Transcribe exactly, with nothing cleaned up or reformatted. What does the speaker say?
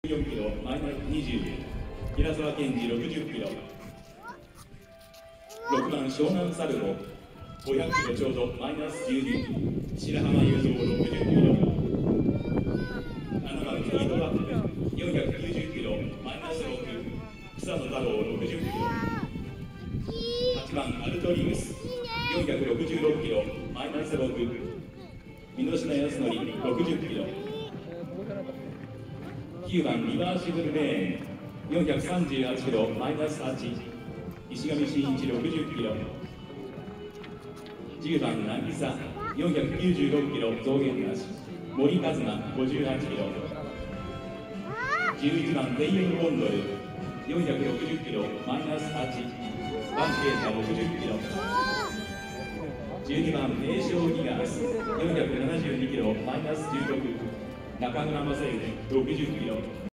よんキロマイナスにじゅう、平沢健二ろくじゅっキロ、ろくばん湘南サルボごひゃくキロちょうどマイナスじゅうに、白浜雄三ろくじゅっキロ、ななばんフィードバックよんひゃくきゅうじゅっキロマイナスろく、草野太郎ろくじゅっキロ、はちばんアルトリウスよんひゃくろくじゅうろっキロマイナスろく、箕島康則ろくじゅっキロ、きゅうばんリバーシブルレーンよんひゃくさんじゅうはちキロマイナスはち、石上真一ろくじゅっキロ、じゅうばん渚よんひゃくきゅうじゅうろっキロ増減なし、森一馬ごじゅうはちキロ、じゅういちばんテイエンボンドルよんひゃくろくじゅっキロマイナスはち、バンケータろくじゅっキロ、じゅうにばん名将ギガースよんひゃくななじゅうにキロマイナスじゅうろく、中村正幸ろくじゅっキロ。